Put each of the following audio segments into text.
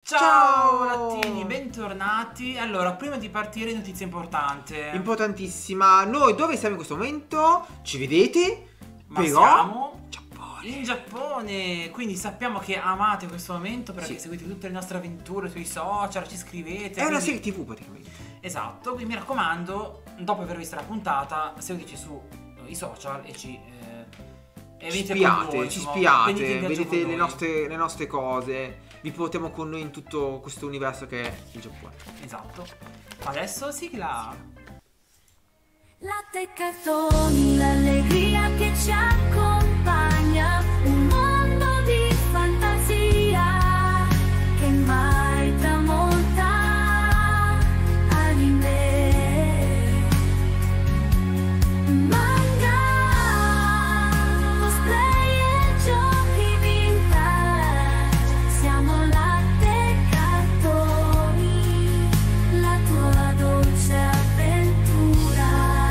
Ciao Lattini, bentornati. Allora, prima di partire, notizia importante. Importantissima. Noi dove siamo in questo momento? Ci vedete? Ma Però siamo Giappone. in Giappone. Quindi sappiamo che amate questo momento perché Sì. seguite tutte le nostre avventure sui social, ci scrivete. È una quindi- serie TV praticamente. Esatto, quindi mi raccomando, dopo aver visto la puntata, seguiteci su i social e Ci venite con spiate, noi, ci insomma, spiate, venite in viaggio vedete con noi. le nostre cose. Vi portiamo con noi in tutto questo universo che è il Giappone. Esatto. Adesso sigla. Latte e cartoni, l'allegria che ci accompagna, un mondo di fantasia che mai tramonta. Anime, manga, cosplay e giochi vintage. Siamo latte e cartoni, la tua dolce avventura.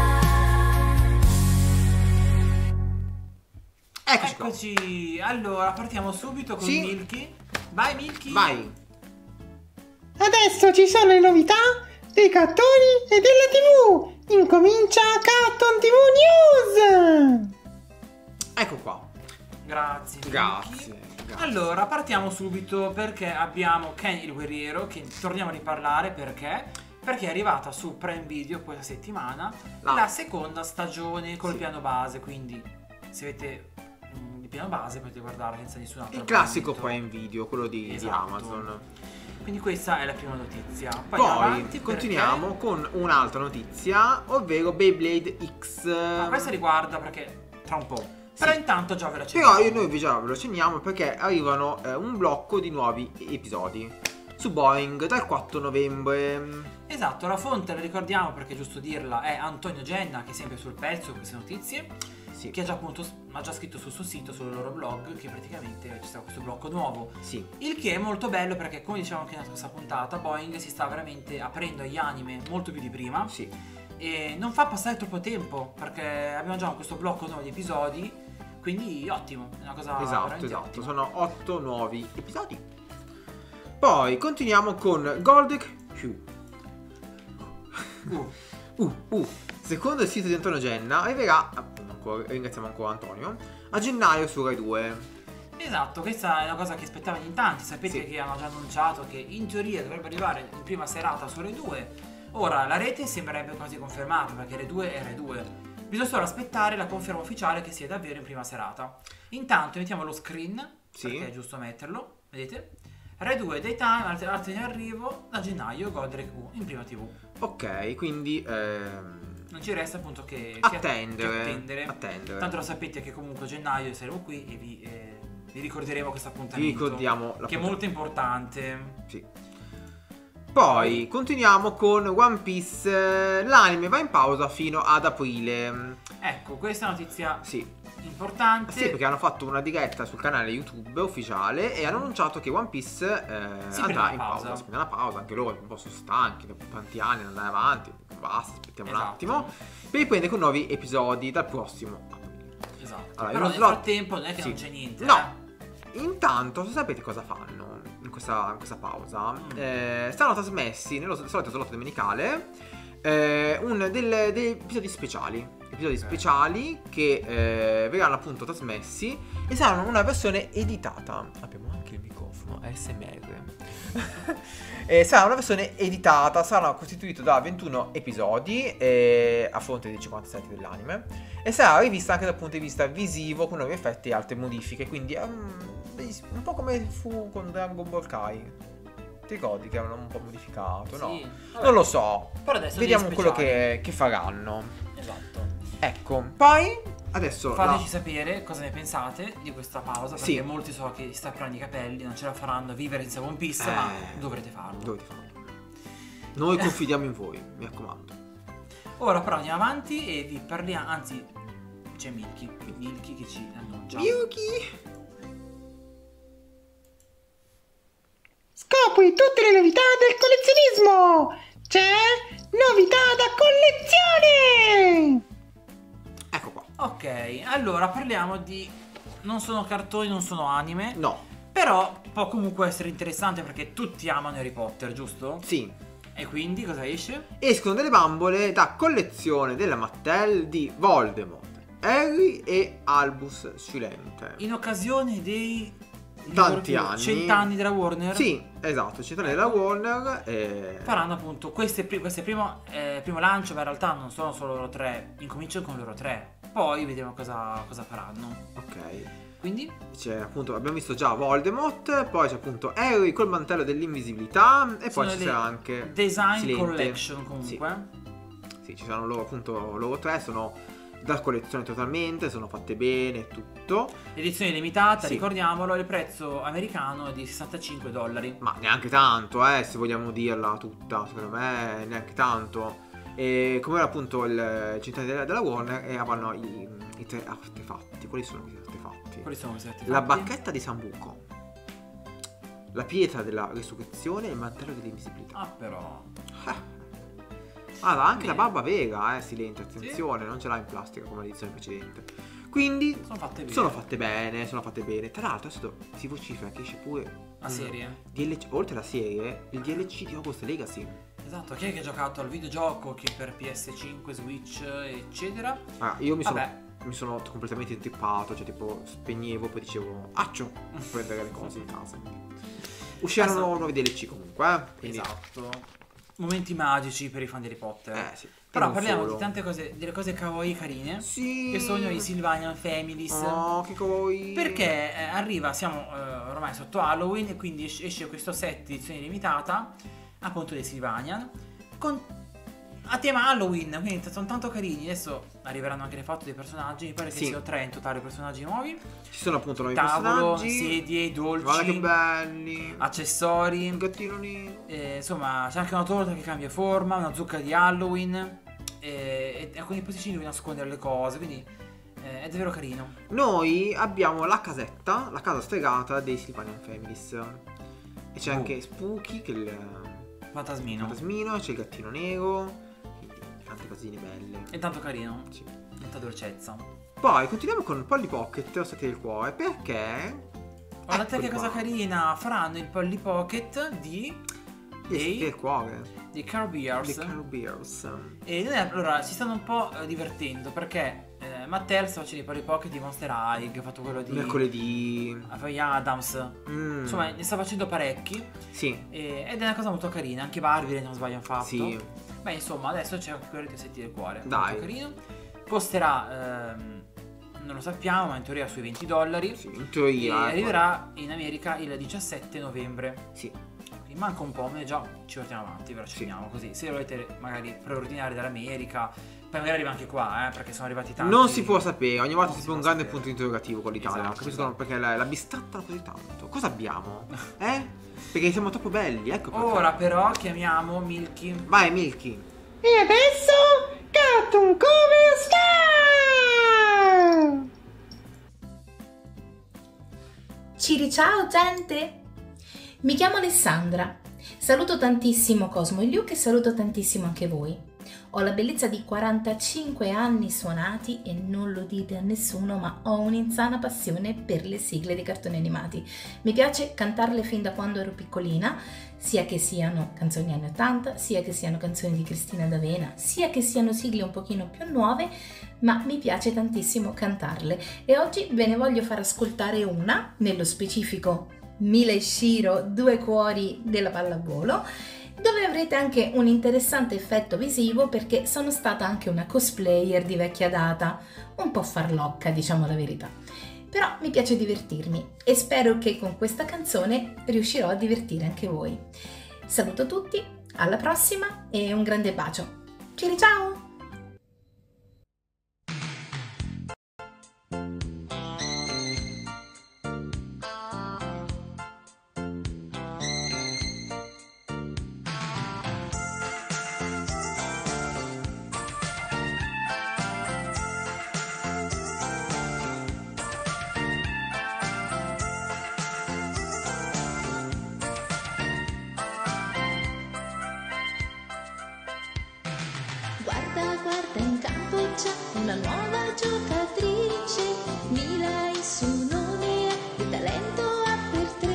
Eccoci qua. Eccoci. Allora, partiamo subito con Sì. Milky. Vai Milky. Vai. Adesso ci sono le novità dei cartoni e della TV. Incomincia Cartoon TV News. Ecco qua. Grazie. Milky. Grazie. Allora, partiamo subito perché abbiamo Ken il guerriero che torniamo a riparlare perché è arrivata su Prime Video questa settimana la seconda stagione col Sì. piano base, quindi se avete il piano base potete guardare senza nessun altro Il classico abbonamento. Prime Video, quello di Esatto. Amazon. Quindi questa è la prima notizia. Poi Poi andiamo avanti continuiamo con un'altra notizia, ovvero Beyblade X. Ma questa riguarda perché tra un po'. Però intanto già ve la Però accenniamo. noi già ve lo accenniamo perché arrivano un blocco di nuovi episodi su Boeing dal 4 novembre. Esatto, la fonte la ricordiamo perché è giusto dirla, è Antonio Genna che è sempre sul pezzo con queste notizie, Sì. che ha già scritto sul suo sito, sul loro blog, che praticamente ci sta questo blocco nuovo. Sì. Il che è molto bello perché, come dicevamo anche nella scorsa puntata, Boeing si sta veramente aprendo agli anime molto più di prima. Sì. E non fa passare troppo tempo perché abbiamo già questo blocco nuovo di episodi, quindi ottimo, è una cosa Esatto, veramente esatto. ottima. Sono 8 nuovi episodi. Poi continuiamo con Golden Hue. Secondo il sito di Antonio Genna arriverà, ringraziamo ancora Antonio, a gennaio su Rai 2. Esatto, questa è una cosa che aspettavano in tanti. Sapete Sì. che hanno già annunciato che in teoria dovrebbe arrivare in prima serata su Rai 2. Ora la rete sembrerebbe quasi confermata perché Rai 2 è Rai 2. Bisogna solo aspettare la conferma ufficiale che sia davvero in prima serata. Intanto mettiamo lo screen, Sì. perché è giusto metterlo, vedete? Rai 2 Daytime, altri in arrivo da gennaio, Godric U in prima TV. Ok, quindi Non ci resta appunto che attendere. Tanto lo sapete che comunque a gennaio saremo qui e vi ricorderemo questo Vi appuntamento. ricordiamo che è molto importante. Sì. Poi continuiamo con One Piece. L'anime va in pausa fino ad aprile. Ecco, questa è una notizia Sì. importante. Sì, perché hanno fatto una diretta sul canale YouTube ufficiale e hanno annunciato che One Piece Si andrà prenderà in pausa. pausa. Si prenderà pausa, anche loro un po' sono stanchi dopo tanti anni di andare avanti. Basta, aspettiamo un Esatto. attimo. Per riprendere con nuovi episodi dal prossimo aprile. Esatto. Allora, Però uno nel slot- frattempo non è che sì. non c'è niente. No. Intanto, sapete cosa fanno in questa pausa? Saranno trasmessi nello solito slot domenicale degli episodi speciali. Episodi speciali che verranno appunto trasmessi e saranno una versione editata. Abbiamo anche il microfono ASMR. Sarà una versione editata, sarà costituito da 21 episodi a fronte dei 57 dell'anime e sarà rivista anche dal punto di vista visivo con nuovi effetti e altre modifiche, quindi è un po' come fu con DragonAll Kai. Ti ricordi che avevano un po' modificato, no? Sì. Vabbè. Non lo so. Però adesso Vediamo degli quello speciali. che faranno. Esatto. Ecco, poi adesso Fateci sapere cosa ne pensate di questa pausa. Perché Sì. molti so che si stapperanno i capelli, non ce la faranno a vivere senza One Piece, ma dovrete farlo. dovete farlo. Noi confidiamo in voi, mi raccomando. Ora però andiamo avanti e vi parliamo. Anzi, c'è Milky che ci annuncia. Yuki! Scopri tutte le novità del collezionismo. C'è novità da collezione. Ecco qua. Ok, allora parliamo di. Non sono cartoni, non sono anime. No. Però può comunque essere interessante perché tutti amano Harry Potter, giusto? Sì. E quindi cosa esce? Escono delle bambole da collezione della Mattel di Voldemort, Harry e Albus Silente. In occasione dei Tanti anni. 100 anni della Warner. Sì, esatto, 100 anni della Warner. Faranno appunto questo primo lancio, ma in realtà non sono solo loro tre. Incominciano con loro tre. Poi vediamo cosa faranno. Ok. Quindi? C'è appunto, abbiamo visto già Voldemort, poi c'è appunto Harry col mantello dell'invisibilità e poi Sono ci le sarà anche Design Silente. Collection comunque. Sì, ci saranno loro tre, sono da collezione totalmente, sono fatte bene, tutto. Edizione limitata, Sì. ricordiamolo, il prezzo americano è di $65. Ma neanche tanto, se vogliamo dirla tutta, secondo me neanche tanto. E come era appunto il centinaio della Warner e avranno i tre artefatti. Quali sono questi artefatti? Quali sono questi artefatti? La bacchetta di Sambuco, la pietra della resurrezione e il mantello dell'invisibilità. Ah, però. Allora, anche Bene. la barba vera, Silente, attenzione, non ce l'ha in plastica come l'edizione precedente. Quindi Sono fatte bene. sono fatte bene. Tra l'altro adesso si vocifera che esce pure La serie. DLC, oltre alla serie, il DLC di Hogwarts Legacy. Esatto, chi è che ha giocato al videogioco che per PS5, Switch, eccetera? Io Vabbè. mi sono completamente intrippato, cioè tipo spegnevo, poi dicevo accio, prendere le cose in casa. Usciranno nuovi DLC comunque, quindi Esatto. Momenti magici per i fan di Harry Potter. sì. Però non parliamo solo. di tante cose, delle cose kawaii carine. Sì. Che sono i Sylvanian Families. Oh, che kawaii. Perché siamo ormai sotto Halloween e quindi esce questo set edizione limitata, appunto dei Sylvanian, a tema Halloween, quindi sono tanto carini. Adesso arriveranno anche le foto dei personaggi, mi pare che Sì. siano 3 in totale personaggi nuovi. Ci sono appunto nuovi Tavolo, personaggi. sedie, Guarda che dolci, belli. accessori. Un gattino nero. Insomma, c'è anche una torta che cambia forma, una zucca di Halloween e alcuni posticini dove nascondere le cose, quindi è davvero carino. Noi abbiamo la casetta, la casa stregata dei Sylvanian Families. E c'è anche Spooky, che è il Fantasmino. fantasmino, c'è il gattino nero. Quindi tante cosine belle. È tanto carino, Sì. tanta dolcezza. Poi continuiamo con Polly Pocket, Ossati del Cuore, perché Guardate eccoli che cosa qua. carina, faranno il Polly Pocket Gli Ossati del Cuore dei Care Bears. dei Carol Bears. E noi allora si stanno un po' divertendo perché Mattel sta facendo i Polly Pocket di Monster High, che ha fatto quello di Mercoledì. Famiglia Adams. Insomma, ne sta facendo parecchi. Sì. Ed è una cosa molto carina. Anche Barbie, se non sbaglio, hanno fatto. Sì. Beh, insomma, adesso c'è anche quello dei Setti del Cuore. Dai. Molto carino. Costerà, non lo sappiamo, ma in teoria sui $20. Sì, in E teoria. arriverà in America il 17 novembre. Sì. Quindi manca un po', ma già ci portiamo avanti, ve lo accenniamo così. Se volete magari preordinare dall'America, poi magari arriva anche qua, perché sono arrivati tanti. Non si può sapere, ogni volta Non si si pone un può grande sapere. punto interrogativo con l'Italia. Esatto, Capisco esatto. perché la bistrattano così tanto. Cosa abbiamo? Perché siamo troppo belli, ecco perché. Ora però chiamiamo Milky. Vai Milky. E adesso Cartoon Cover Star! Ciri ciao gente! Mi chiamo Alessandra. Saluto tantissimo Cosmo e Luke e saluto tantissimo anche voi. Ho la bellezza di 45 anni suonati e non lo dite a nessuno, ma ho un'insana passione per le sigle dei cartoni animati. Mi piace cantarle fin da quando ero piccolina, sia che siano canzoni anni 80, sia che siano canzoni di Cristina D'Avena, sia che siano sigle un pochino più nuove, ma mi piace tantissimo cantarle. E oggi ve ne voglio far ascoltare una, nello specifico Mila e Shiro, due cuori della pallavolo, dove avrete anche un interessante effetto visivo perché sono stata anche una cosplayer di vecchia data, un po' farlocca, diciamo la verità. Però mi piace divertirmi e spero che con questa canzone riuscirò a divertire anche voi. Saluto tutti, alla prossima e un grande bacio. Ciao! Guarda, guarda, in campo c'è una nuova giocatrice. Mila il suo nome è, di talento ha per te.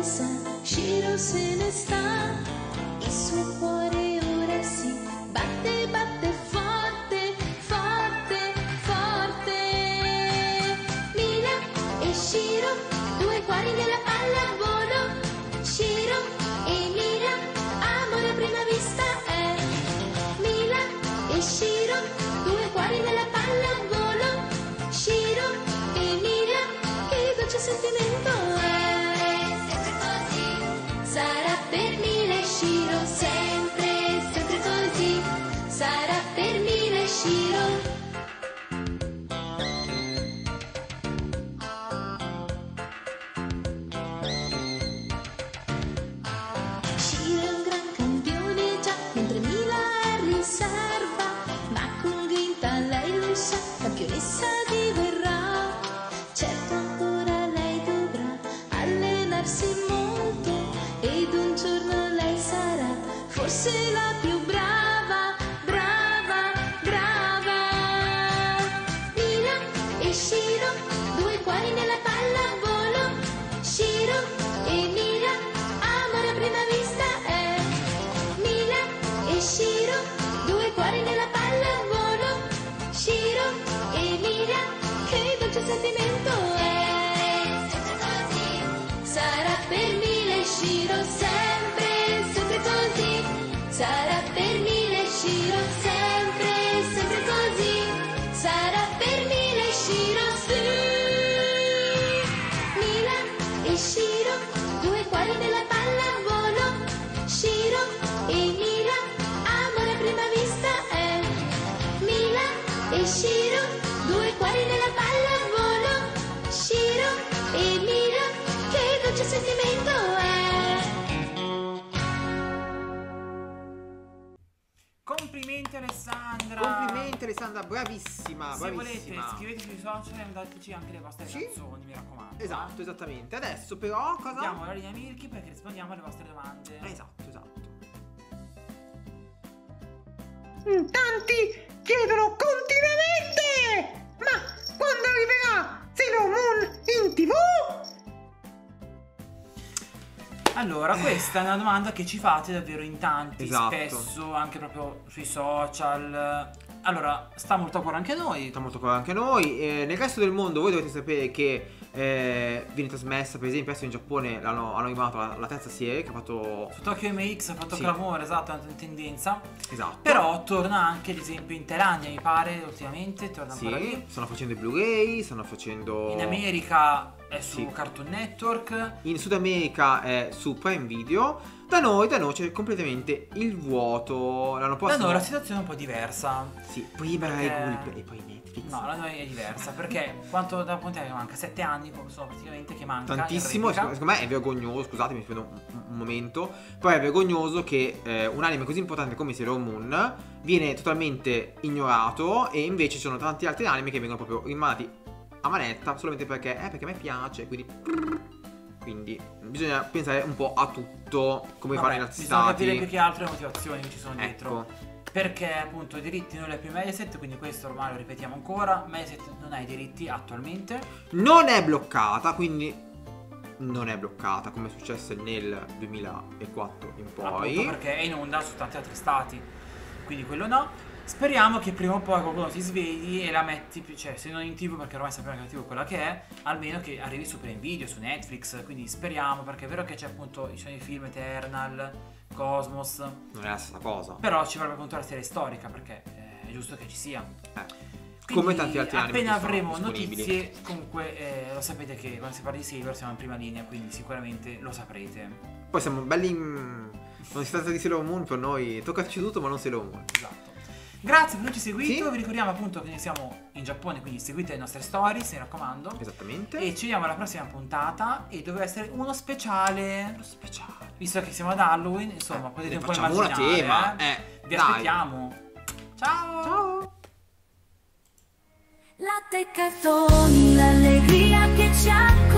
sa, Shiro se ne sta. Il suo cuore ora si batte, batte forte, forte, forte. Mila e Shiro, due cuori nella pallavolo. Shiro e Mila, amore a prima vista è. Mila e Shiro, due cuori nella pallavolo. Shiro e Mila, che dolce sentimento è. Sempre così sarà per Mila e Shiro, sempre, sempre così sarà per Mila e Shiro. Shiro è un gran campione già, mentre Mila è riserva, ma con grinta lei lo sa, campionessa diverrà. Certo ancora lei dovrà allenarsi molto, ed un giorno lei sarà forse la più brava, brava, brava. Mila e Shiro, due cuori nella pallavolo. Shiro e Mila, amore a prima vista è. Mila e Shiro, due cuori nella pallavolo. Shiro e Mila, che dolce sentimento è. Sempre così sarà per Mila e Shiro, sempre, sempre così sarà per Mila e Shiro, sempre, sempre così sarà per Mila e Shiro, sì. Mila e Shiro, due cuori nella pallavolo. Shiro e Mila, amore a prima vista è. Mila e Shiro, due cuori nella pallavolo. Shiro e Mila, che dolce sentimento è. Complimenti Alessandra. Complimenti Alessandra, bravissima, Se bravissima. volete scriveteci sui social e dateci anche le vostre Sì. canzoni, mi raccomando. Esatto, esattamente. Adesso però cosa? Diamo la linea Milky perché rispondiamo alle vostre domande. Esatto, esatto. Tanti chiedono continuamente: ma quando arriverà Sailor Moon in TV? Allora, questa è una domanda che ci fate davvero in tanti, Esatto. spesso anche proprio sui social. Allora, sta molto a cuore anche a noi. Sta molto cuore anche a noi. Nel resto del mondo voi dovete sapere che viene trasmessa, per esempio adesso in Giappone hanno animato la terza serie che ha fatto... Su Tokyo MX ha fatto Sì. clamore, esatto, è una tendenza. Esatto. Però torna anche ad esempio in Thailandia, mi pare, ultimamente, torna ancora Sì, lì. stanno facendo i Blu-ray, stanno facendo... In America è su Sì. Cartoon Network. In Sud America è su Prime Video. Da noi c'è completamente il vuoto. L'anno Da prossimo... noi la situazione è un po' diversa. Sì, prima Perché- Rai Gulp e poi Netflix. No, la noi è diversa perché quanto da quanto è che manca? 7 anni sono praticamente che manca. Tantissimo, in replica. secondo me è vergognoso, scusatemi, mi prendo un momento. Poi è vergognoso che un anime così importante come Sailor Moon viene totalmente ignorato, e invece ci sono tanti altri anime che vengono proprio rimandati a manetta solamente perché a me piace, quindi bisogna pensare un po' a tutto come Vabbè, fanno in altri bisogna stati. capire più che altro le motivazioni che ci sono dietro. Ecco. Perché appunto i diritti non li ha più Mediaset, quindi questo ormai lo ripetiamo ancora. Mediaset non ha i diritti attualmente. Non è bloccata, quindi non è bloccata come è successo nel 2004 in Appunto poi. perché è in onda su tanti altri stati. Quindi quello no. Speriamo che prima o poi qualcuno si svegli e la metti, cioè se non in TV, perché ormai sappiamo che la TV è quella che è, almeno che arrivi su Prime Video, su Netflix. Quindi speriamo, perché è vero che c'è appunto, ci sono i film Eternal, Cosmos, Non è la stessa cosa. però ci vorrebbe appunto la serie storica, perché è giusto che ci sia. Come Quindi, tanti altri anime appena che sono avremo disponibili. notizie, comunque lo sapete che quando si parla di Sailor siamo in prima linea, quindi sicuramente lo saprete. Poi siamo belli non si tratta di Sailor Moon, per noi toccaci tutto ma non Sailor Moon. Esatto. Grazie per averci seguito, Sì. vi ricordiamo appunto che siamo in Giappone, quindi seguite le nostre stories, mi raccomando. Esattamente. E ci vediamo alla prossima puntata, e doveva essere uno speciale, Speciale. visto che siamo ad Halloween, insomma potete ne un po' facciamo una immaginare. tema, Vi dai. aspettiamo. Ciao! Ciao. Latte e cartoni, l'allegria che ci accompagna.